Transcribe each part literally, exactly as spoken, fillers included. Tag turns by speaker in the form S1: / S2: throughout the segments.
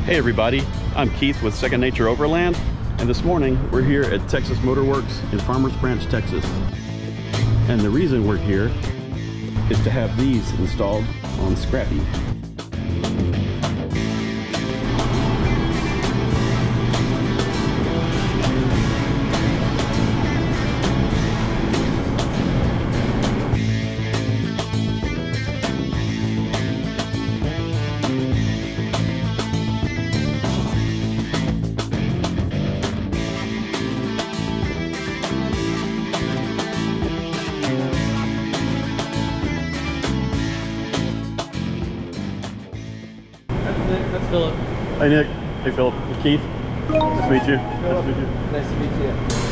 S1: Hey everybody, I'm Keith with Second Nature Overland, and this morning we're here at Texas Motor Works in Farmers Branch, Texas. And the reason we're here is to have these installed on Scrappy.
S2: That's Philip.
S1: Hey Nick. Hey Philip. Hey Keith. Nice to meet you. Nice to meet you.
S2: Nice to meet you.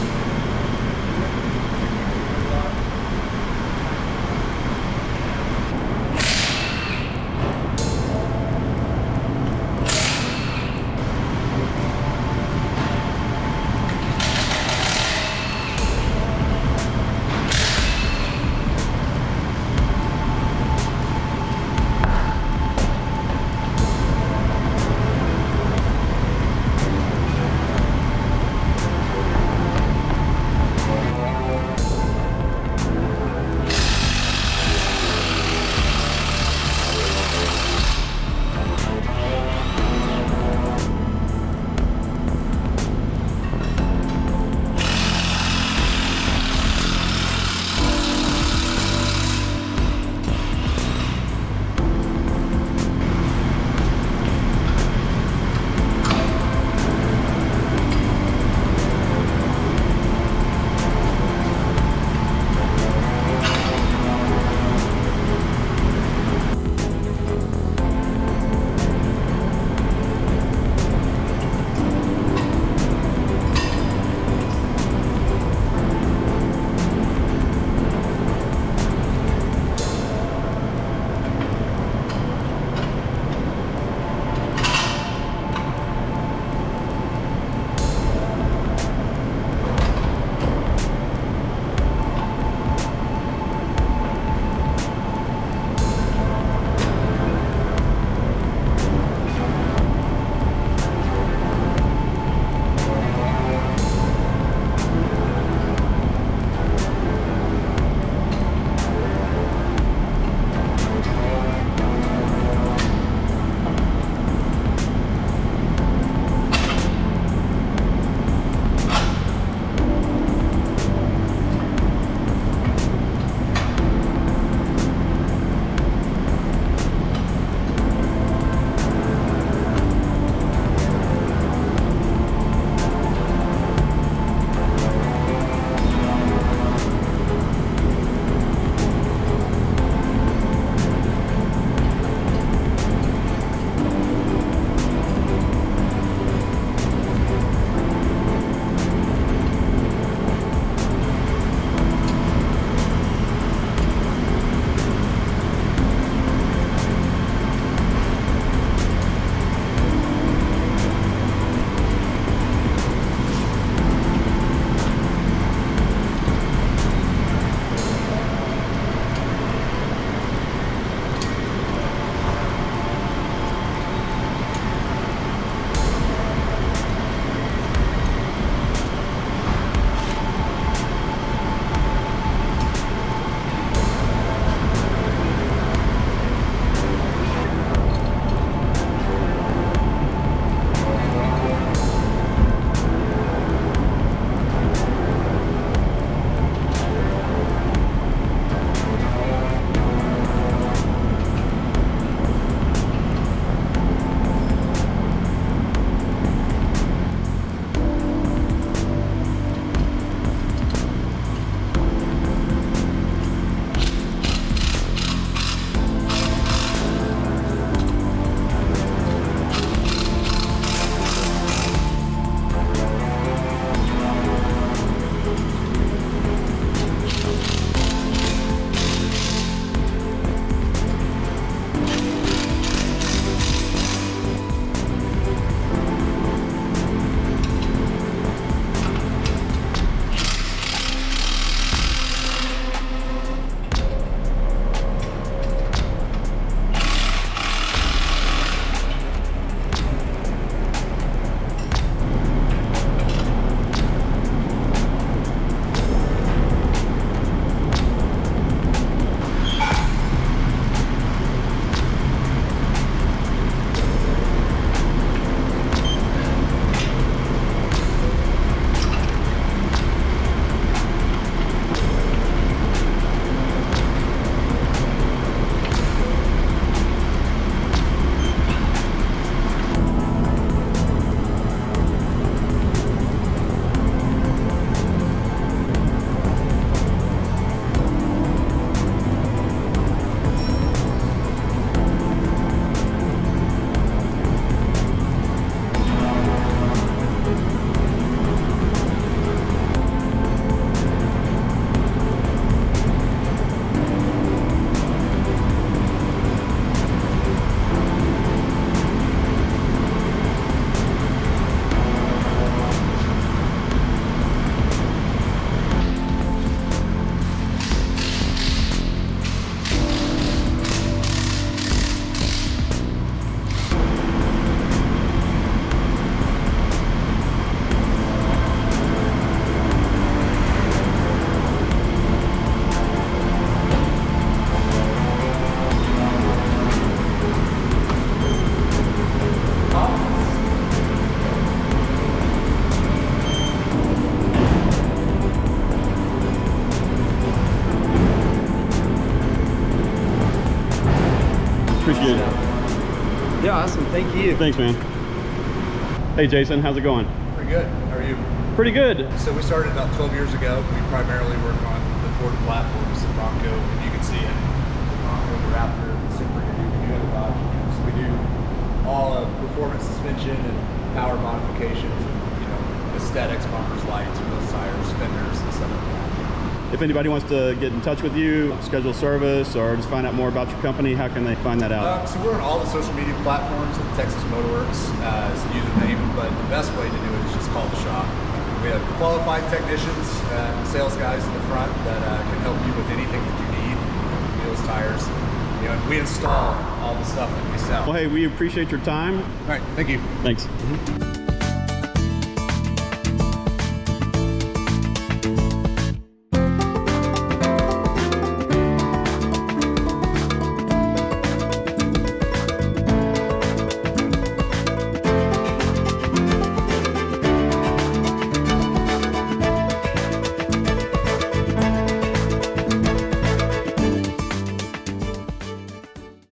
S1: Appreciate it.
S2: Yeah, awesome. Thank you.
S1: Thanks, man. Hey, Jason, how's it going?
S3: Pretty good. How are you?
S1: Pretty good.
S3: So we started about twelve years ago. We primarily work on the Ford platforms, the Bronco, and you can see it. The Bronco, the Raptor, the Super, we do the Dodge. So we do all of performance suspension and power modifications, and, you know, aesthetics, bumpers, lights, wheels, tires, fenders, and stuff like that.
S1: If anybody wants to get in touch with you, schedule service, or just find out more about your company, how can they find that out?
S3: Uh, so we're on all the social media platforms at Texas Motorworks uh, as a username, but the best way to do it is just call the shop. We have qualified technicians, uh, sales guys in the front that uh, can help you with anything that you need, wheels, tires. You know, and we install all the stuff that we sell.
S1: Well, hey, we appreciate your time.
S3: All right, thank you.
S1: Thanks. Mm-hmm.